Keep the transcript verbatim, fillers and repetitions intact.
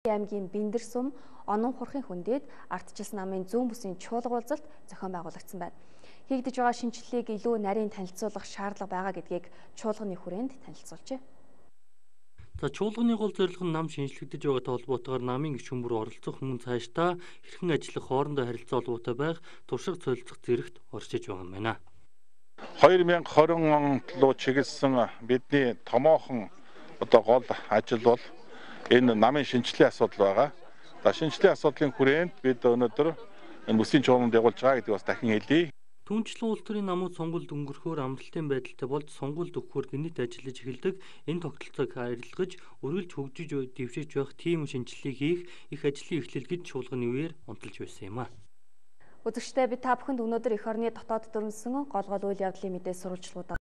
аймгийн Бэндэр сум Онон хурхын хүндэд ардчилсан намын зүүн бүсийн чуулга уулзалт зохион байгуулагдсан байна. Хийгдэж байгаа шинжилгээг илүү нарийн танилцуулах шаардлага байгаа гэдгийг чуулганы хүрээнд танилцуулжээ. За чуулганы гол зорилго нь нам шинжлэгдэж байгаатай холбоотойгоор намын гишүүн бүр оролцох мөн цаашдаа хэрхэн ажиллах хоорондоо харилцаа холбоотой байх туршилт солилцох зэрэгт оршиж байгаа юм байна. хоёр мянга хорин онд руу чиглэсэн бидний томоохон одоо гол ажил бол энэ намын шинжилгээ асуудал байгаа. За шинжилгээ асуудлын хүрээнд бид өнөөдөр энэ бүсийн чуулганд явуулж байгаа гэдгийг бас дахин хэлье. Түүнчлэн улс төрийн намууд сонгуульд өнгөрөхөөр амралтын байдалтай болж сонгуульд өгөхөөр гинэт ажиллаж эхэлдэг. Энэ тогтолцоог харилцаж үргэлж хөгжиж дэвшиж байх тийм шинжилгээг хийх их ажлын эхлэл гэж чуулганы үеэр онцолж байсан юм а. Үзэгчдээ бид та бүхэнд өнөөдөр эх орны дотоод дөрвөн гол гол үйл явдлын мэдээ сурвалжлагуудаа